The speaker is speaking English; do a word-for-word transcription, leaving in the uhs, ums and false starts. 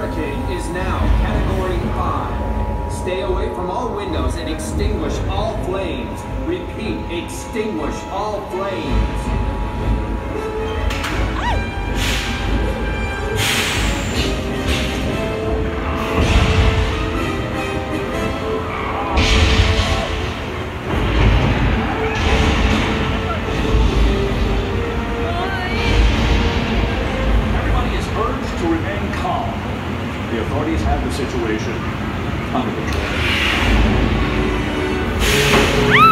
hurricane is now Category five. Stay away from all windows and extinguish all flames. Repeat, extinguish all flames. The authorities have the situation under control.